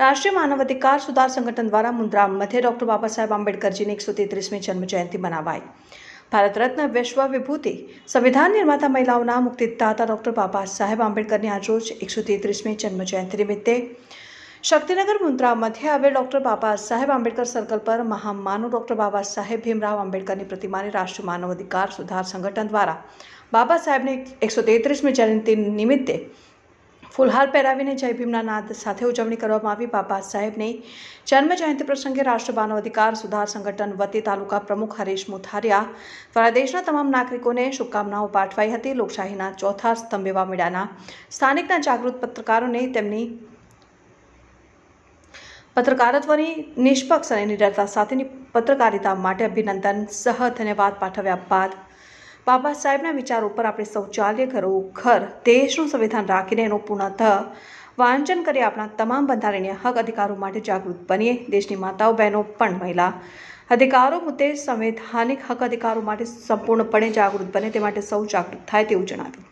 રાષ્ટ્રીય માનવ અધિકાર સુધાર સંગઠન દ્વારા મુન્દ્રા મધ્યે ડોક્ટર બાબા સાહેબ આંબેડકરજીની 133મી જન્મ જયંતિ મનાવાઈ। ભારત રત્ન વિશ્વ વિભૂતિ સંવિધાન નિર્માતા મહિલાઓના મુક્તિદાતા ડોક્ટર બાબા સાહેબ આંબેડકરની આજરોજ 133મી જન્મ જયંતિ નિમિત્તે શક્તિનગર મુન્દ્રા મધ્યે આવેલ ડોક્ટર બાબા સાહેબ આંબેડકર સર્કલ પર મહામાનવ ડોક્ટર બાબા સાહેબ ભીમરાવ આંબેડકરની પ્રતિમાને રાષ્ટ્રીય માનવ અધિકાર સુધાર સંગઠન દ્વારા બાબા સાહેબની 133મી જયંતિ નિમિત્તે ફૂલહાર પહેરાવીને જય ભીમના નાદ સાથે ઉજવણી કરવામાં આવી। બાબા સાહેબની જન્મ જયંતિ પ્રસંગે રાષ્ટ્રીય માનવ અધિકાર સુધાર સંગઠન વતી તાલુકા પ્રમુખ હરીશ મુથારિયા દ્વારા દેશના તમામ નાગરિકોને શુભકામનાઓ પાઠવાઈ હતી। લોકશાહીના ચોથા સ્તંભ એવા મીડિયાના સ્થાનિકના જાગૃત પત્રકારોને તેમની પત્રકારત્વની નિષ્પક્ષ અને નિડરતા સાથેની પત્રકારિતા માટે અભિનંદન સહ ધન્યવાદ પાઠવ્યા બાદ બાબા સાહેબના વિચારો પર આપણે શૌચાલય ઘર દેશનું સંવિધાન રાખીને એનું પુનઃ વાંચન કરી આપણા તમામ બંધારણીય હક અધિકારો માટે જાગૃત બનીએ। દેશની માતાઓ બહેનો પણ મહિલા અધિકારો મુદ્દે સંવૈધાનિક હક અધિકારો માટે સંપૂર્ણપણે જાગૃત બને તે માટે સૌ જાગૃત થાય તેવું જણાવ્યું।